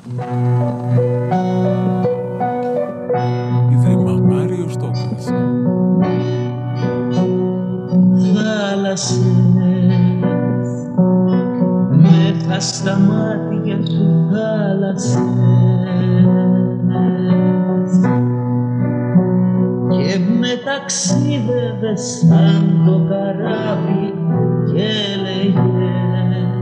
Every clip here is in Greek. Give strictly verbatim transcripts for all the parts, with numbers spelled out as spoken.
Ίδρυμα Μάριος Τόκας. Θάλασσες μέσα στα μάτια σου, θάλασσες, και με ταξίδευες σαν το καράβι και έλεγες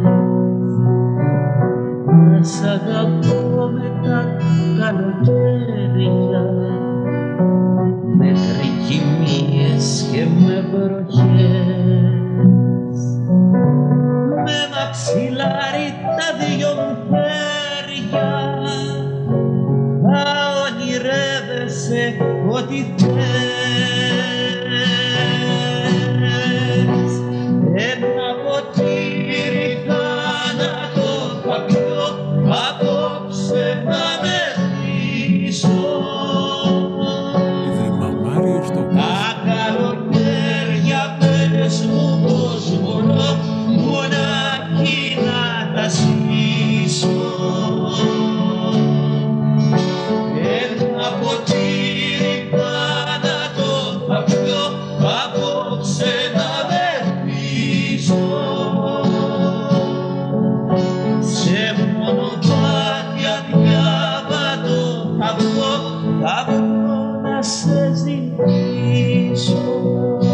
να σ' αγαπώ με τα καλοκαίρια, με τρικυμίες και με βροχές, με μαξιλάρι τα δυο μου χέρια, θα ονειρεύεσαι ό,τι θες. Ένα ποτήρι θάνατο θα πιω απόψε να με πείσω. Ίδρυμα Μάριος Τόκας. Τα καλοκαίρια πες μου πως μπορώ μοναχή να τα ζήσω. Ένα ποτήρι θάνατο θα πιω απόψε να με πείσω. Σε μονοπάτι αδιάβατο θα βγω, θα βγω να σε ζητήσω.